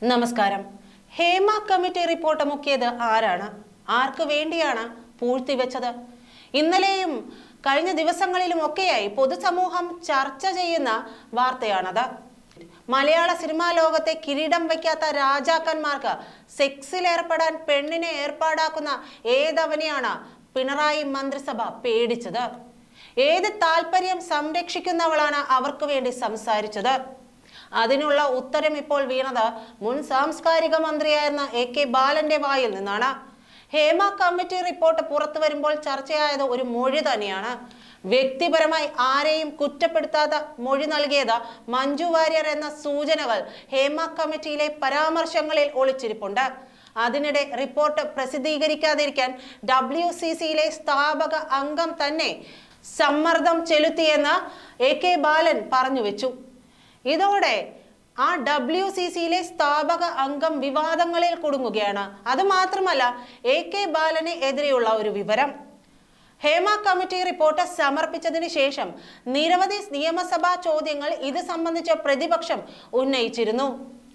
നമസ്കാരം. Hema committee report മുക്കിയത് ആരാണ്? ആർക്ക് വേണ്ടിയാണ് പൂഴ്ത്തിവെച്ചത്? ഇന്നലെയും കഴിഞ്ഞ ദിവസങ്ങളിലും ഒക്കെയായി പൊതുസമൂഹം ചർച്ച ചെയ്യുന്ന വാർത്തയാണത്. മലയാള സിനിമാ ലോകത്തെ കിരീടം വയ്ക്കാത്ത രാജാക്കന്മാർക്ക് സെക്സിൽ ഏർപ്പെടാൻ പെണ്ണിനെ ഏർപ്പാടാക്കുന്ന ഏതവനെയാണ് പിണറായി മന്ത്രിസഭ പേടിച്ചത്? ഏത് താല്പര്യം സംരക്ഷിക്കുന്നവളാണ് അവർക്ക് വേണ്ടി സംസാരിച്ചത്? അതിനുള്ള ഉത്തരം ഇപ്പോൾ വീണത് മുൻ സാംസ്കാരിക മന്ത്രിയായിരുന്ന AK ബാലന്റെ വായിൽ നിന്നാണ്. ഹേമ കമ്മിറ്റി റിപ്പോർട്ട് പുറത്തു വരുമ്പോൾ ചർച്ചയായത് ഒരു മൊഴി തന്നെയാണ്. വ്യക്തിപരമായി ആരെയും കുറ്റപ്പെടുത്താത്ത മൊഴി നൽകിയത് മഞ്ജു വാര്യർ എന്ന സൂചനകൾ ഹേമ കമ്മിറ്റിയിലെ പരാമർശങ്ങളിൽ ഒളിച്ചിരിപ്പുണ്ട്. അതിനിടെ റിപ്പോർട്ട് പ്രസിദ്ധീകരിക്കാതിരിക്കാൻ WCCയിലെ സ്ഥാപക അംഗം തന്നെ സമ്മർദ്ദം ചെലുത്തിയെന്ന് AK ബാലൻ പറഞ്ഞു വെച്ചു. ഇതോടെ ആ WCCയിലെ സ്ഥാപക അംഗം വിവാദങ്ങളിൽ കുടുങ്ങുകയാണ്. അത് മാത്രമല്ല, AK ബാലന് എതിരെയുള്ള ഒരു വിവരം, ഹേമ കമ്മിറ്റി റിപ്പോർട്ട് സമർപ്പിച്ചതിന് ശേഷം നിരവധി നിയമസഭാ ചോദ്യങ്ങൾ ഇത് സംബന്ധിച്ച് പ്രതിപക്ഷം ഉന്നയിച്ചിരുന്നു.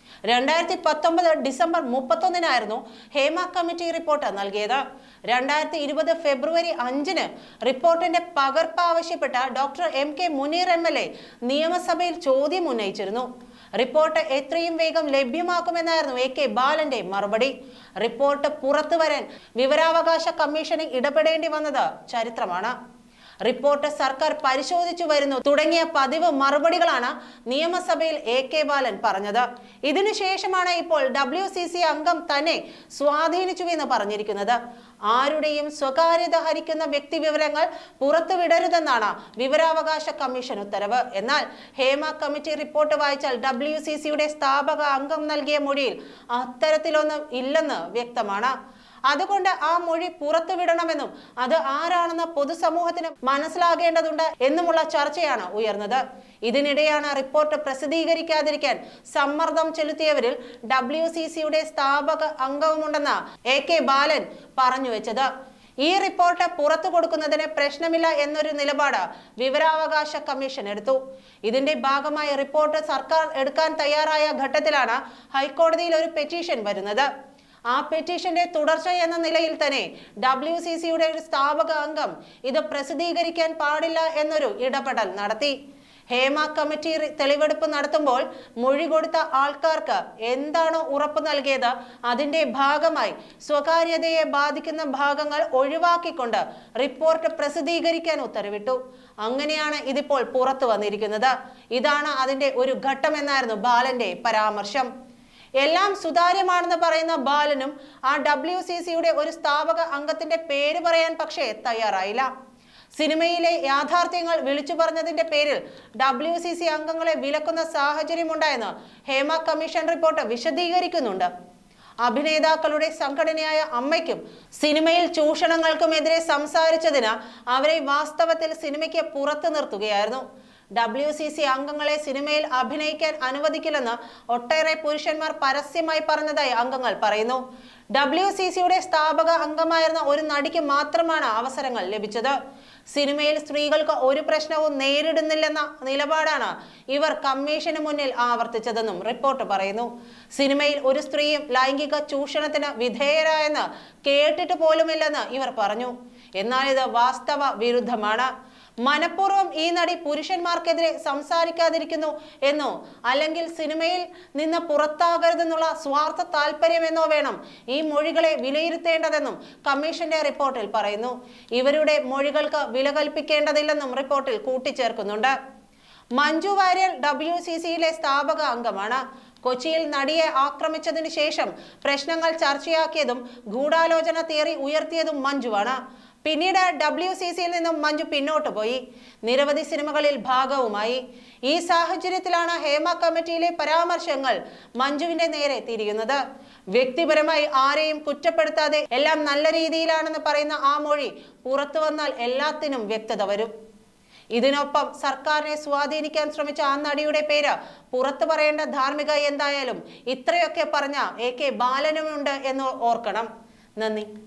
2019 ഡിസംബർ 31 ഹേമ കമ്മിറ്റി റിപ്പോർട്ട് നൽകിയത്. 2020 ഫെബ്രുവരി 5 റിപ്പോർട്ടിന്റെ പകർപ്പ് ആവശ്യപ്പെട്ട ഡോക്ടർ MK മുനീർ MLA നിയമസഭയിൽ ചോദ്യം ഉന്നയിച്ചിരുന്നു. റിപ്പോർട്ട് എത്രയും വേഗം ലഭ്യമാക്കുമെന്നായിരുന്നു AK ബാലന്റെ മറുപടി. റിപ്പോർട്ട് പുറത്തു വരാൻ വിവരാവകാശ കമ്മീഷന് ഇടപെടേണ്ടി വന്നത് ചരിത്രമാണ്. റിപ്പോർട്ട് സർക്കാർ പരിശോധിച്ചു വരുന്നു തുടങ്ങിയ പതിവ് മറുപടികളാണ് നിയമസഭയിൽ AK ബാലൻ പറഞ്ഞത്. ഇതിനുശേഷമാണ് ഇപ്പോൾ WCC അംഗം തന്നെ സ്വാധീനിച്ചുവെന്ന് പറഞ്ഞിരിക്കുന്നത്. ആരുടെയും സ്വകാര്യത ഹരിക്കുന്ന വ്യക്തി വിവരങ്ങൾ പുറത്തുവിടരുതെന്നാണ് വിവരാവകാശ കമ്മീഷൻ ഉത്തരവ്. എന്നാൽ ഹേമ കമ്മിറ്റി റിപ്പോർട്ട് വായിച്ചാൽ WCCയുടെ സ്ഥാപക അംഗം നൽകിയ മൊഴിയിൽ അത്തരത്തിലൊന്നും ഇല്ലെന്ന് വ്യക്തമാണ്. അതുകൊണ്ട് ആ മൊഴി പുറത്തുവിടണമെന്നും അത് ആരാണെന്ന് പൊതുസമൂഹത്തിന് മനസ്സിലാകേണ്ടതുണ്ട് എന്നുമുള്ള ചർച്ചയാണ് ഉയർന്നത്. ഇതിനിടെയാണ് റിപ്പോർട്ട് പ്രസിദ്ധീകരിക്കാതിരിക്കാൻ സമ്മർദ്ദം ചെലുത്തിയവരിൽ WCCയുടെ സ്ഥാപക അംഗവുമുണ്ടെന്ന് AK ബാലൻ പറഞ്ഞു വെച്ചത്. ഈ റിപ്പോർട്ട് പുറത്തു കൊടുക്കുന്നതിന് പ്രശ്നമില്ല എന്നൊരു നിലപാട് വിവരാവകാശ കമ്മീഷൻ എടുത്തു. ഇതിന്റെ ഭാഗമായി റിപ്പോർട്ട് സർക്കാർ എടുക്കാൻ തയ്യാറായ ഘട്ടത്തിലാണ് ഹൈക്കോടതിയിൽ ഒരു പെറ്റീഷൻ വരുന്നത്. ആ പെറ്റീഷന്റെ തുടർച്ച എന്ന നിലയിൽ തന്നെ WCCയുടെ ഒരു സ്ഥാപക അംഗം ഇത് പ്രസിദ്ധീകരിക്കാൻ പാടില്ല എന്നൊരു ഇടപെടൽ നടത്തി. ഹേമ കമ്മിറ്റി തെളിവെടുപ്പ് നടത്തുമ്പോൾ മൊഴി കൊടുത്ത ആൾക്കാർക്ക് എന്താണോ ഉറപ്പ് നൽകിയത് അതിന്റെ ഭാഗമായി സ്വകാര്യതയെ ബാധിക്കുന്ന ഭാഗങ്ങൾ ഒഴിവാക്കിക്കൊണ്ട് റിപ്പോർട്ട് പ്രസിദ്ധീകരിക്കാൻ ഉത്തരവിട്ടു. അങ്ങനെയാണ് ഇതിപ്പോൾ പുറത്തു വന്നിരിക്കുന്നത്. ഇതാണ് അതിന്റെ ഒരു ഘട്ടമെന്നായിരുന്നു ബാലന്റെ പരാമർശം. എല്ലാം സുതാര്യമാണെന്ന് പറയുന്ന ബാലനും ആ WCCയുടെ ഒരു സ്ഥാപക അംഗത്തിന്റെ പേര് പറയാൻ പക്ഷേ തയ്യാറായില്ല. സിനിമയിലെ യാഥാർത്ഥ്യങ്ങൾ വിളിച്ചു പറഞ്ഞതിന്റെ പേരിൽ WCC അംഗങ്ങളെ വിലക്കുന്ന സാഹചര്യമുണ്ടായെന്ന് ഹേമ കമ്മീഷൻ റിപ്പോർട്ട് വിശദീകരിക്കുന്നുണ്ട്. അഭിനേതാക്കളുടെ സംഘടനയായ അമ്മയ്ക്കും സിനിമയിൽ ചൂഷണങ്ങൾക്കുമെതിരെ സംസാരിച്ചതിന് അവരെ വാസ്തവത്തിൽ സിനിമയ്ക്ക് പുറത്തു നിർത്തുകയായിരുന്നു. WCC അംഗങ്ങളെ സിനിമയിൽ അഭിനയിക്കാൻ അനുവദിക്കില്ലെന്ന് ഒട്ടേറെ പുരുഷന്മാർ പരസ്യമായി പറഞ്ഞതായി അംഗങ്ങൾ പറയുന്നു. WCCയുടെ സ്ഥാപക അംഗമായിരുന്ന ഒരു നടിക്ക് മാത്രമാണ് അവസരങ്ങൾ ലഭിച്ചത്. സിനിമയിൽ സ്ത്രീകൾക്ക് ഒരു പ്രശ്നവും നേരിടുന്നില്ലെന്ന നിലപാടാണ് ഇവർ കമ്മീഷന് മുന്നിൽ ആവർത്തിച്ചതെന്നും റിപ്പോർട്ട് പറയുന്നു. സിനിമയിൽ ഒരു സ്ത്രീയും ലൈംഗിക ചൂഷണത്തിന് വിധേയരായെന്ന് കേട്ടിട്ട് പോലുമില്ലെന്ന് ഇവർ പറഞ്ഞു. എന്നാൽ ഇത് വാസ്തവ വിരുദ്ധമാണ്. മനഃപൂർവ്വം ഈ നടി പുരുഷന്മാർക്കെതിരെ സംസാരിക്കാതിരിക്കുന്നു എന്നോ അല്ലെങ്കിൽ സിനിമയിൽ നിന്ന് പുറത്താകരുതെന്നുള്ള സ്വാർത്ഥ താല്പര്യമെന്നോ വേണം ഈ മൊഴികളെ വിലയിരുത്തേണ്ടതെന്നും കമ്മീഷന്റെ റിപ്പോർട്ടിൽ പറയുന്നു. ഇവരുടെ മൊഴികൾക്ക് വില കൽപ്പിക്കേണ്ടതില്ലെന്നും റിപ്പോർട്ടിൽ കൂട്ടിച്ചേർക്കുന്നുണ്ട്. മഞ്ജു വാര്യർ WCCയിലെ സ്ഥാപക അംഗമാണ്. കൊച്ചിയിൽ നടിയെ ആക്രമിച്ചതിനു ശേഷം പ്രശ്നങ്ങൾ ചർച്ചയാക്കിയതും ഗൂഢാലോചന തിയറി ഉയർത്തിയതും മഞ്ജുവാണ്. പിന്നീട് WCCയിൽ നിന്നും മഞ്ജു പിന്നോട്ട് പോയി. നിരവധി സിനിമകളിൽ ഭാഗവുമായി. ഈ സാഹചര്യത്തിലാണ് ഹേമ കമ്മിറ്റിയിലെ പരാമർശങ്ങൾ മഞ്ജുവിന്റെ നേരെ തിരിയുന്നത്. വ്യക്തിപരമായി ആരെയും കുറ്റപ്പെടുത്താതെ എല്ലാം നല്ല രീതിയിലാണെന്ന് പറയുന്ന ആ മൊഴി പുറത്തു വന്നാൽ എല്ലാത്തിനും വ്യക്തത വരും. ഇതിനൊപ്പം സർക്കാരിനെ സ്വാധീനിക്കാൻ ശ്രമിച്ച ആ നടിയുടെ പേര് പുറത്തു പറയേണ്ട ധാർമ്മിക എന്തായാലും ഇത്രയൊക്കെ പറഞ്ഞ AK ബാലനുമുണ്ട് എന്ന് ഓർക്കണം. നന്ദി.